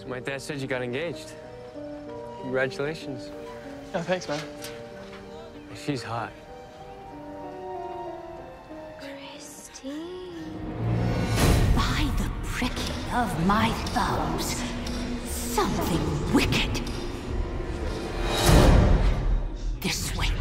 My dad said you got engaged. Congratulations. Oh, thanks, man. She's hot. Christine. By the pricking of my thumbs, something wicked. This way.